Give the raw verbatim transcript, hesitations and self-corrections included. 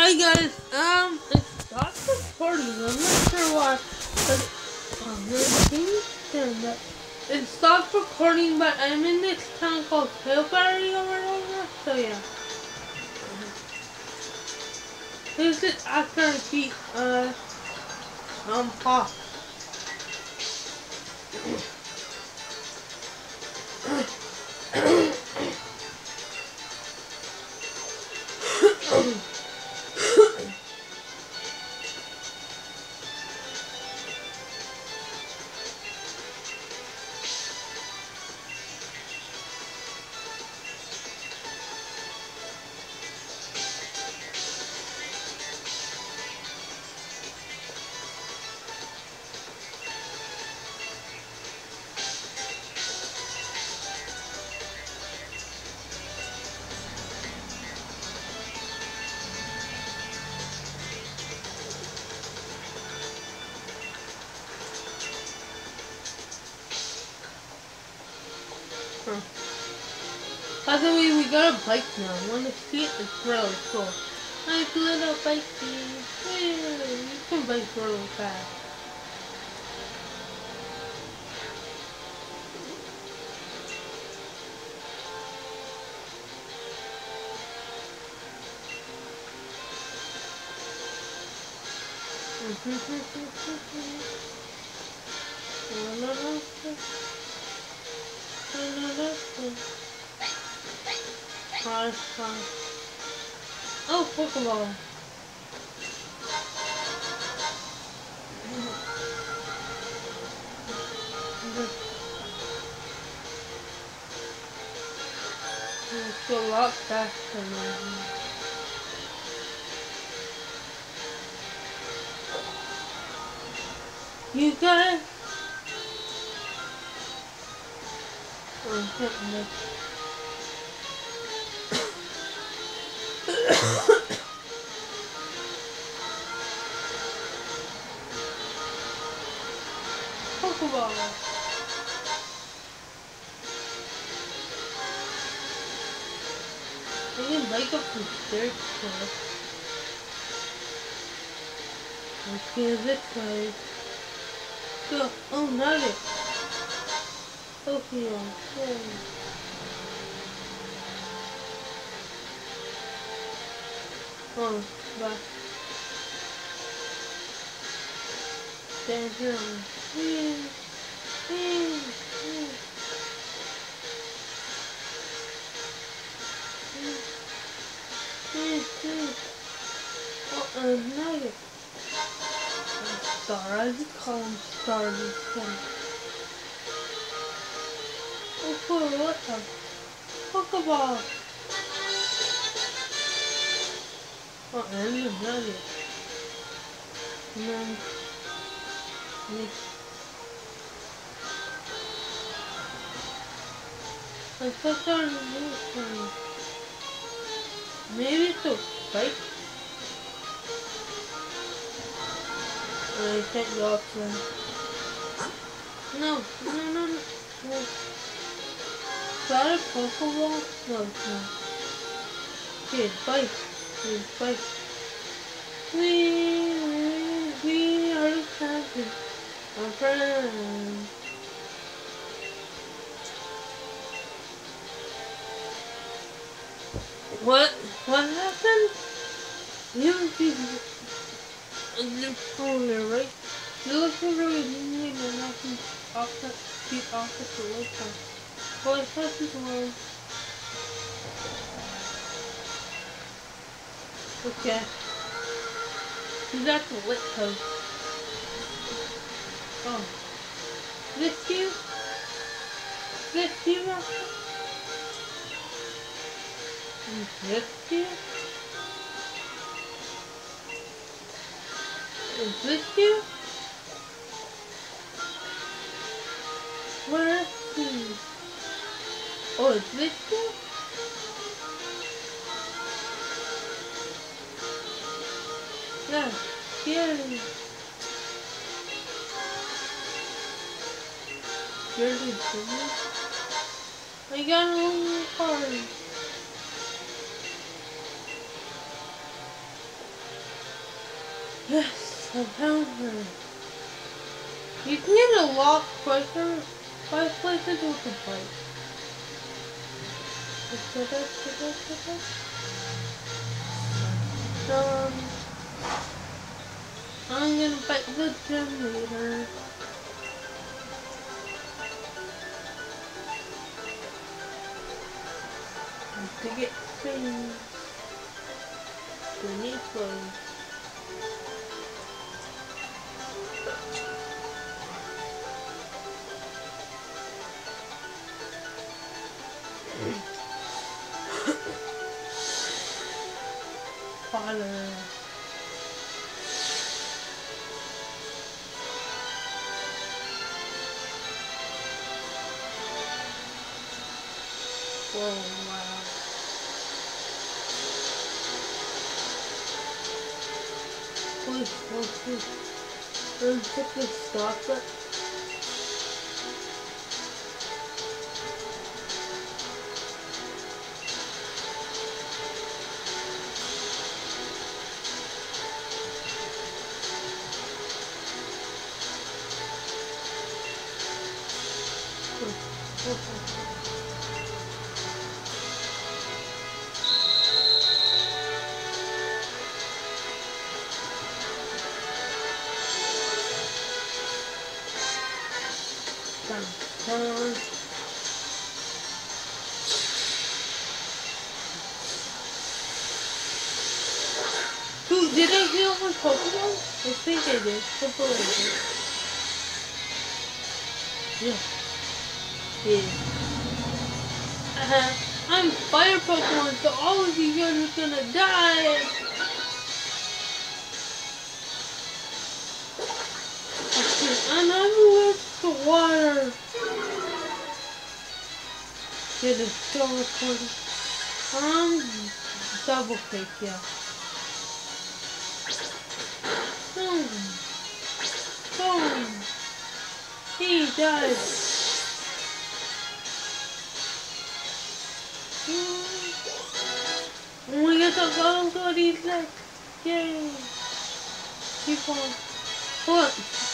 Hi guys, um, it stopped recording. I'm not sure why. But, um, it, it stopped recording, but I'm in this town called Pillsbury or whatever. So yeah. This is after I beat uh um Pop. By the way, we got a bike now. Want to see it? It's really cool. Nice little bikey. Yeah, you can bike really fast. Oh, Pokeball. It's a lot faster now. You guys. Oh, goodness. Pokeball. I can bike up to third floor. Let's go this way. Go. Oh, Nugget. Pokemon. Yay. Oh, back. Stand here. Yeah. Yeah. Yeah. Oh, a Nugget. Star, I just call him Star this time. Oh cool, what the? Pokeball! Oh, and a Nugget. And then... I thought there was a new one. Maybe it's a spike? I can't go up there. No, no, no, no. no. Is that a Pokeball? No, it's not. Okay, bite. Okay, bite. We, we, we are the champions. Our friends. What? What happened? You in the corner, right? You look over with me and I'm knocking off the feet off the left side. Well, I thought this was... Okay. He's at the lit coast. Oh. This you? This you, Master? This you? Is this you? Where is he? Oh, is this you? Yeah, scary. Scary, scary. I got a little card. Yes, I found her. You can get a lot quicker by places with the bike. Um, I'm gonna fight the gym leader. To get things. We need clothes. Father. Whoa, wow. Please, please, please. Let's take this stop it. Dun, dun. Dude, did I heal my Pokemon? I think I did. Hopefully I did. Yeah. Yeah. Uh-huh. I'm fire Pokemon, so all of you guys are gonna die. Okay, and I'm with the water. Did it still recording? Um, double kick, yeah. Boom. Boom. He died. Oh, we got the bottle got he's like, yay. Keep on. What?